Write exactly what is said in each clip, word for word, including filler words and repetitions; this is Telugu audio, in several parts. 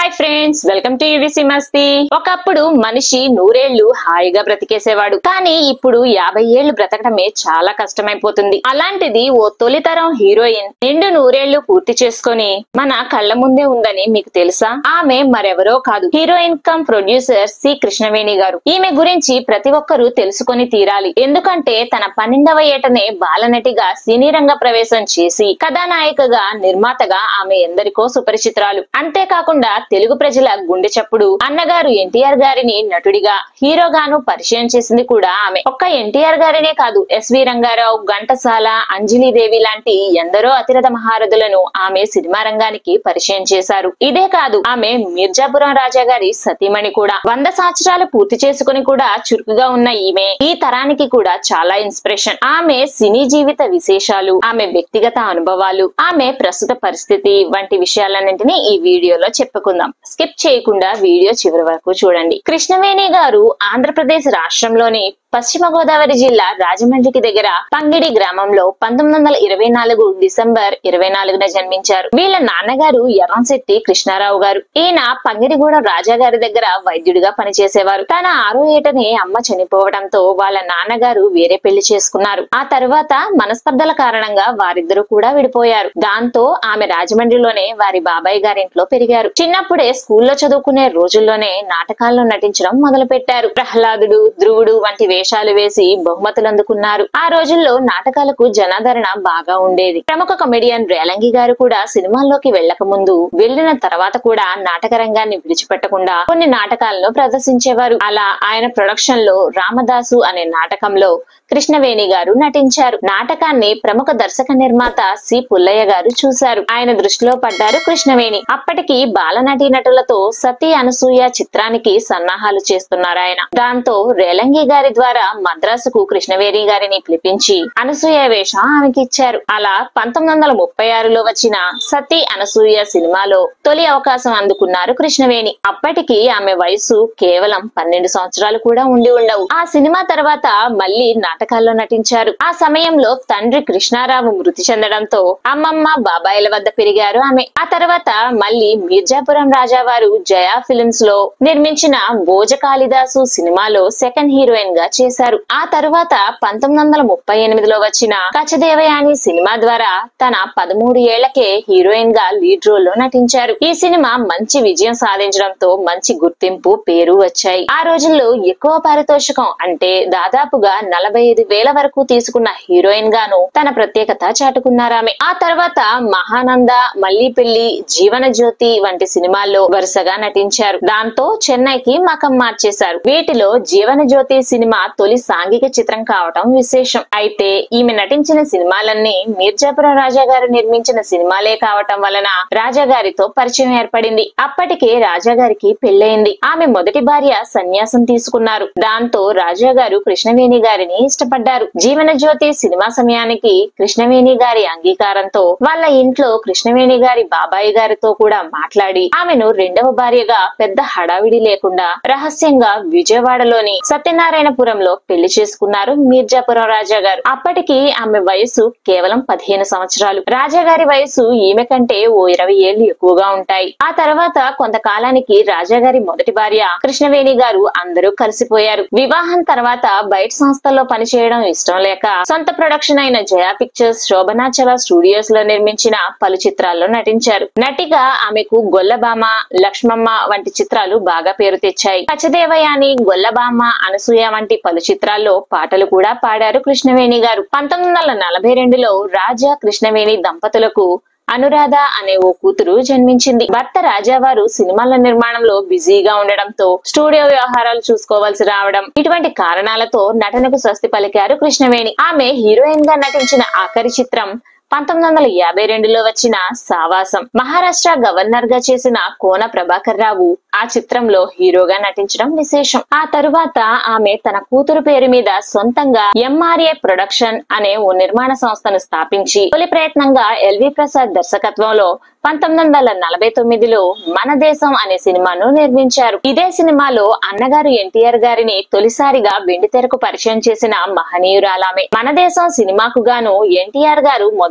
Hi friends, welcome to UVC Masti. ఒకప్పుడు మనిషి నూరేళ్లు హాయిగా బ్రతికేసేవాడు. కానీ ఇప్పుడు యాభై ఏళ్లు బ్రతకడమే చాలా కష్టమైపోతుంది. అలాంటిది ఓ తొలితరం హీరోయిన్ నిండు నూరేళ్లు పూర్తి చేసుకొని మన కళ్ల ముందే ఉందని మీకు తెలుసా? ఆమె మరెవరో కాదు, heroine come producer C Krishnaveni గారు. ఈమె గురించి ప్రతి ఒక్కరూ తెలుసుకొని తీరాలి. ఎందుకంటే తన పన్నెండవ ఏటనే బాలనటిగా సినీ రంగ ప్రవేశం చేసి కథానాయికగా, నిర్మాతగా ఆమె ఎందరికో సుపరిచితురాలు. అంతేకాకుండా తెలుగు ప్రజల గుండె చప్పుడు అన్నగారు ఎన్టీఆర్ గారిని నటుడిగా, హీరోగాను పరిచయం చేసింది కూడా ఆమె. ఒక్క ఎన్టీఆర్ గారినే కాదు, ఎస్వి రంగారావు, ఘంటసాల, అంజలిదేవి లాంటి ఎందరో అతిరథ మహారథులను ఆమె సినిమా రంగానికి పరిచయం చేశారు. ఇదే కాదు, ఆమె మిర్జాపురం రాజా గారి సతీమణి కూడా. వంద సంవత్సరాలు పూర్తి చేసుకుని కూడా చురుకుగా ఉన్న ఈమె ఈ తరానికి కూడా చాలా ఇన్స్పిరేషన్. ఆమె సినీ జీవిత విశేషాలు, ఆమె వ్యక్తిగత అనుభవాలు, ఆమె ప్రస్తుత పరిస్థితి వంటి విషయాలన్నింటినీ ఈ వీడియోలో చెప్పుకుందాం. స్కిప్ చేయకుండా వీడియో చివరి వరకు చూడండి. కృష్ణవేణి గారు ఆంధ్రప్రదేశ్ రాష్ట్రంలోని పశ్చిమ గోదావరి జిల్లా రాజమండ్రికి దగ్గర పంగిడి గ్రామంలో పంతొమ్మిది వందల ఇరవై నాలుగు డిసెంబర్ ఇరవై నాలుగున జన్మించారు. వీళ్ళ నాన్నగారు ఎర్రంశెట్టి కృష్ణారావు గారు. ఈయన పంగిడిగూడెం రాజా గారి దగ్గర వైద్యుడిగా పనిచేసేవారు. తన ఆరో ఏటనే అమ్మ చనిపోవడంతో వాళ్ళ నాన్నగారు వేరే పెళ్లి చేసుకున్నారు. ఆ తర్వాత మనస్పర్ధల కారణంగా వారిద్దరూ కూడా విడిపోయారు. దాంతో ఆమె రాజమండ్రిలోనే వారి బాబాయ్ గారింట్లో పెరిగారు. చిన్నప్పుడే స్కూల్లో చదువుకునే రోజుల్లోనే నాటకాల్లో నటించడం మొదలు పెట్టారు. ప్రహ్లాదుడు, ధ్రువుడు వంటి వేషాలు వేసి బహుమతులు అందుకున్నారు. ఆ రోజుల్లో నాటకాలకు జనాదరణ బాగా ఉండేది. ప్రముఖ కమెడియన్ రేలంగి గారు కూడా సినిమాల్లోకి వెళ్లక ముందు, వెళ్లిన తర్వాత కూడా నాటక రంగాన్ని విడిచిపెట్టకుండా కొన్ని నాటకాలను ప్రదర్శించేవారు. అలా ఆయన ప్రొడక్షన్ లో రామదాసు అనే నాటకంలో కృష్ణవేణి గారు నటించారు. నాటకాన్ని ప్రముఖ దర్శక నిర్మాత సి పుల్లయ్య గారు చూశారు. ఆయన దృష్టిలో పడ్డారు కృష్ణవేణి. అప్పటికి బాలనటి నటులతో సతీ అనసూయ చిత్రానికి సన్నాహాలు చేస్తున్నారు ఆయన. దాంతో రేలంగి గారి ద్వారా మద్రాసుకు కృష్ణవేణి గారిని పిలిపించి అనసూయ వేషం ఆమెకి ఇచ్చారు. అలా పంతొమ్మిది వందల ముప్పై ఆరులో వచ్చిన సతీ అనసూయ సినిమాలో తొలి అవకాశం అందుకున్నారు కృష్ణవేణి. అప్పటికి ఆమె వయసు కేవలం పన్నెండు సంవత్సరాలు కూడా ఉండి ఉండవు. ఆ సినిమా తర్వాత మళ్లీ నాటకాల్లో నటించారు. ఆ సమయంలో తండ్రి కృష్ణారావు మృతి చెందడంతో అమ్మమ్మ, బాబాయిల వద్ద పెరిగారు ఆమె. ఆ తర్వాత మళ్లీ మిర్జాపురం రాజా వారు జయా ఫిల్మ్స్ లో నిర్మించిన భోజ కాళిదాసు సినిమాలో సెకండ్ హీరోయిన్ గా చేశారు. ఆ తర్వాత పంతొమ్మిది వందల ముప్పై ఎనిమిదిలో వచ్చిన కచదేవయాని సినిమా ద్వారా తన పదమూడు ఏళ్లకే హీరోయిన్ గా లీడ్ రోల్ లో నటించారు. ఈ సినిమా మంచి విజయం సాధించడంతో మంచి గుర్తింపు, పేరు వచ్చాయి. ఆ రోజుల్లో ఎక్కువ పారితోషికం అంటే దాదాపుగా నలభై ఐదు వేల వరకు తీసుకున్న హీరోయిన్ గాను తన ప్రత్యేకత చాటుకున్నారామె. ఆ తర్వాత మహానంద, మళ్లీ పెళ్లి, జీవన జ్యోతి వంటి సినిమాల్లో వరుసగా నటించారు. దాంతో చెన్నైకి మకం మార్చేశారు. వీటిలో జీవన జ్యోతి సినిమా తొలి సాంఘిక చిత్రం కావటం విశేషం. అయితే ఈమె నటించిన సినిమాలన్నీ మిర్జాపురం రాజా గారు నిర్మించిన సినిమాలే కావటం వలన రాజా గారితో పరిచయం ఏర్పడింది. అప్పటికే రాజా గారికి పెళ్లైంది. ఆమె మొదటి భార్య సన్యాసం తీసుకున్నారు. దాంతో రాజా గారు కృష్ణవేణి గారిని ఇష్టపడ్డారు. జీవన జ్యోతి సినిమా సమయానికి కృష్ణవేణి గారి అంగీకారంతో వాళ్ళ ఇంట్లో కృష్ణవేణి గారి బాబాయి గారితో కూడా మాట్లాడి ఆమెను రెండవ భార్యగా పెద్ద హడావిడి లేకుండా రహస్యంగా విజయవాడలోని సత్యనారాయణపురంలో పెళ్లి చేసుకున్నారు మిర్జాపురం రాజా గారు. అప్పటికి ఆమె వయసు కేవలం పదిహేను సంవత్సరాలు. రాజా గారి వయసు ఈమె కంటే ఓ ఇరవై ఏళ్లు ఎక్కువగా ఉంటాయి. ఆ తర్వాత కొంతకాలానికి రాజా గారి మొదటి భార్య కృష్ణవేణి గారు అందరూ కలిసిపోయారు. వివాహం తర్వాత బయట సంస్థల్లో పనిచేయడం ఇష్టం లేక సొంత ప్రొడక్షన్ అయిన జయా పిక్చర్స్, శోభనాచల స్టూడియోస్ లో నిర్మించిన పలు చిత్రాల్లో నటించారు. నటిగా ఆమెకు గొల్లబామ, లక్ష్మమ్మ వంటి చిత్రాలు బాగా పేరు తెచ్చాయి. కచదేవయాని, గొల్లబామ, అనసూయ వంటి పలు చిత్రాల్లో పాటలు కూడా పాడారు కృష్ణవేణి గారు. పంతొమ్మిది వందల నలభై రెండులో రాజా కృష్ణవేణి దంపతులకు అనురాధ అనే ఓ కూతురు జన్మించింది. భర్త రాజావారు సినిమాల నిర్మాణంలో బిజీగా ఉండడంతో స్టూడియో వ్యవహారాలు చూసుకోవాల్సి రావడం, ఇటువంటి కారణాలతో నటనకు స్వస్తి పలికారు కృష్ణవేణి. ఆమె హీరోయిన్ గా నటించిన ఆఖరి చిత్రం పంతొమ్మిది వందల యాభై రెండులో వచ్చిన సావాసం. మహారాష్ట్ర గవర్నర్ గా చేసిన కోన ప్రభాకర్ రావు ఆ చిత్రంలో హీరోగా నటించడం విశేషం. ఆ తరువాత ఆమె తన కూతురు పేరు మీద సొంతంగా ఎంఆర్ఏ ప్రొడక్షన్ అనే ఓ నిర్మాణ సంస్థను స్థాపించి తొలి ప్రయత్నంగా ఎల్వి ప్రసాద్ దర్శకత్వంలో పంతొమ్మిది వందల నలభై తొమ్మిదిలో మనదేశం అనే సినిమాను నిర్మించారు. ఇదే సినిమాలో అన్నగారు ఎన్టీఆర్ గారిని తొలిసారిగా వెండితెరకు పరిచయం చేసిన మహనీయురాలామె. మనదేశం సినిమాకు గాను ఎన్టీఆర్ గారు మొదటి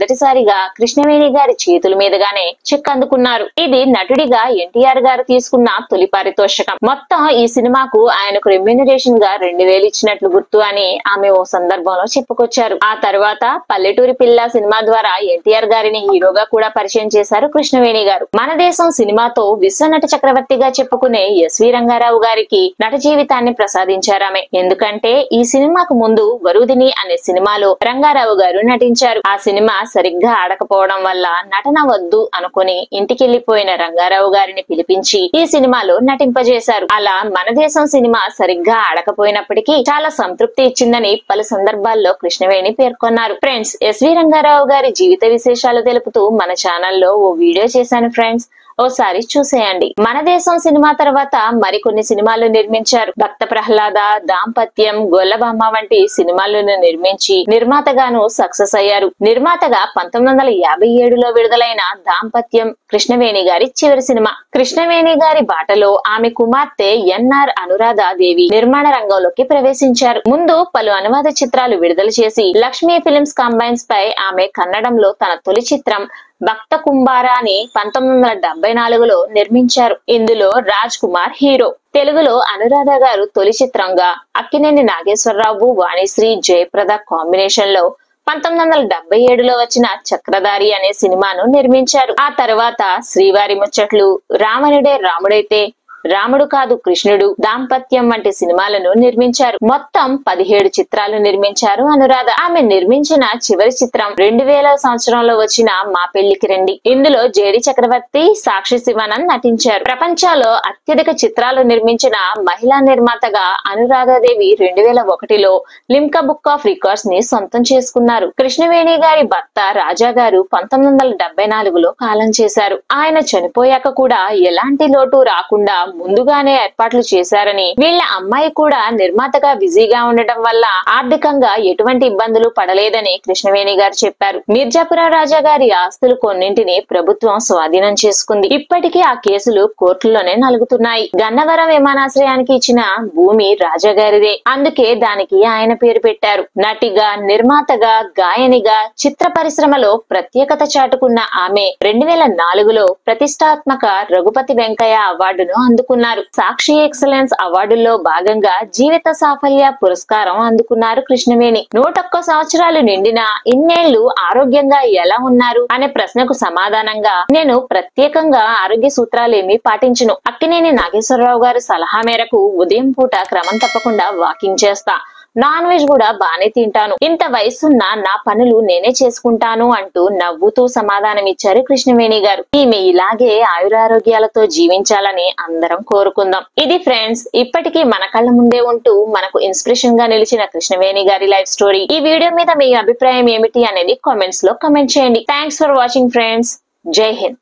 మొదటిసారిగా కృష్ణవేణి గారి చేతుల మీదుగానే చెక్ అందుకున్నారు. ఇది నటుడిగా ఎన్టీఆర్ గారు తీసుకున్న తొలి పారితోషికం. మొత్తం ఈ సినిమాకు ఆయనకు రెమ్యూనరేషన్ గా రెండు వేలు ఇచ్చినట్లు గుర్తు అని ఆమె ఓ సందర్భంలో చెప్పుకొచ్చారు. ఆ తర్వాత పల్లెటూరి పిల్ల సినిమా ద్వారా ఎన్టీఆర్ గారిని హీరోగా కూడా పరిచయం చేశారు కృష్ణవేణి గారు. మనదేశం సినిమాతో విశ్వనట చక్రవర్తిగా చెప్పుకునే ఎస్వి రంగారావు గారికి నట జీవితాన్ని ప్రసాదించారామె. ఎందుకంటే ఈ సినిమాకు ముందు వరుదిని అనే సినిమాలో రంగారావు గారు నటించారు. ఆ సినిమా సరిగ్గా ఆడకపోవడం వల్ల నటన వద్దు అనుకుని ఇంటికెళ్లిపోయిన రంగారావు గారిని పిలిపించి ఈ సినిమాలో నటింపజేశారు. అలా మనదేశం సినిమా సరిగ్గా ఆడకపోయినప్పటికీ చాలా సంతృప్తి ఇచ్చిందని పలు సందర్భాల్లో కృష్ణవేణి పేర్కొన్నారు. ఫ్రెండ్స్, ఎస్వి రంగారావు గారి జీవిత విశేషాలు తెలుపుతూ మన ఛానల్లో ఓ వీడియో చేశాను ఫ్రెండ్స్, ఓసారి చూసేయండి. మన దేశం సినిమా తర్వాత మరికొన్ని సినిమాలు నిర్మించారు. భక్త ప్రహ్లాద, దాంపత్యం, గొల్లబామ్మ వంటి సినిమాలను నిర్మించి నిర్మాతగాను సక్సెస్ అయ్యారు. నిర్మాతగా పంతొమ్మిది వందల యాభై ఏడులో విడుదలైన దాంపత్యం కృష్ణవేణి గారి చివరి సినిమా. కృష్ణవేణి గారి బాటలో ఆమె కుమార్తె ఎన్ఆర్ అనురాధాదేవి నిర్మాణ రంగంలోకి ప్రవేశించారు. ముందు పలు అనువాద చిత్రాలు విడుదల చేసి లక్ష్మీ ఫిల్మ్స్ కంబైన్స్ పై ఆమె కన్నడంలో తన తొలి చిత్రం భక్త కుంభారాని పంతొమ్మిది వందల డెబ్బై నాలుగులో నిర్మించారు. ఇందులో రాజ్ కుమార్ హీరో. తెలుగులో అనురాధ గారు తొలి చిత్రంగా అక్కినేని నాగేశ్వరరావు, వాణిశ్రీ, జయప్రద కాంబినేషన్ లో పంతొమ్మిది వందల డెబ్బై ఏడులో వచ్చిన చక్రధారి అనే సినిమాను నిర్మించారు. ఆ తర్వాత శ్రీవారి ముచ్చట్లు, రావణుడే రాముడైతే, రాముడు కాదు కృష్ణుడు, దాంపత్యం వంటి సినిమాలను నిర్మించారు. మొత్తం పదిహేడు చిత్రాలు నిర్మించారు అనురాధ. ఆమె నిర్మించిన చివరి చిత్రం రెండు వేల సంవత్సరంలో వచ్చిన మా పెళ్లికి రండి. ఇందులో జేడి చక్రవర్తి, సాక్షి శివానంద్ నటించారు. ప్రపంచంలో అత్యధిక చిత్రాలు నిర్మించిన మహిళా నిర్మాతగా అనురాధాదేవి రెండు వేల ఒకటిలో లిమ్కా బుక్ ఆఫ్ రికార్డ్స్ ని సొంతం చేసుకున్నారు. కృష్ణవేణి గారి భర్త రాజా గారు పంతొమ్మిది వందల డెబ్బై నాలుగులో కాలం చేశారు. ఆయన చనిపోయాక కూడా ఎలాంటి లోటు రాకుండా ముందుగానే ఏర్పాట్లు చేశారని, వీళ్ల అమ్మాయి కూడా నిర్మాతగా బిజీగా ఉండటం వల్ల ఆర్థికంగా ఎటువంటి ఇబ్బందులు పడలేదని కృష్ణవేణి గారు చెప్పారు. మిర్జాపురం రాజా గారి ఆస్తులు కొన్నింటిని ప్రభుత్వం స్వాధీనం చేసుకుంది. ఇప్పటికీ ఆ కేసులు కోర్టులోనే నలుగుతున్నాయి. గన్నవరం విమానాశ్రయానికి ఇచ్చిన భూమి రాజా గారిదే. అందుకే దానికి ఆయన పేరు పెట్టారు. నటిగా, నిర్మాతగా, గాయనిగా చిత్ర పరిశ్రమలో ప్రత్యేకత చాటుకున్న ఆమె రెండు వేల నాలుగులో ప్రతిష్టాత్మక రఘుపతి వెంకయ్య అవార్డును అందుకున్నారు. సాక్షి ఎక్సలెన్స్ అవార్డుల్లో భాగంగా జీవిత సాఫల్య పురస్కారం అందుకున్నారు కృష్ణవేణి. నూటొక్క సంవత్సరాలు నిండిన ఇన్నేళ్లు ఆరోగ్యంగా ఎలా ఉన్నారు అనే ప్రశ్నకు సమాధానంగా, నేను ప్రత్యేకంగా ఆరోగ్య సూత్రాలేమీ పాటించను. అక్కినేని నాగేశ్వరరావు గారి సలహా మేరకు ఉదయం పూట క్రమం తప్పకుండా వాకింగ్ చేస్తా. నాన్ వెజ్ కూడా బానే తింటాను. ఇంత వయసున్న నా పనులు నేనే చేసుకుంటాను అంటూ నవ్వుతూ సమాధానమిచ్చారు కృష్ణవేణి గారు. ఈమె ఇలాగే ఆయురారోగ్యాలతో జీవించాలని అందరం కోరుకుందాం. ఇది ఫ్రెండ్స్, ఇప్పటికీ మన కళ్ళ ముందే ఉంటూ మనకు ఇన్స్పిరేషన్ గా నిలిచిన కృష్ణవేణి గారి లైఫ్ స్టోరీ. ఈ వీడియో మీద మీ అభిప్రాయం ఏమిటి అనేది కామెంట్స్ లో కామెంట్ చేయండి. Thanks for watching friends. Jai Hind.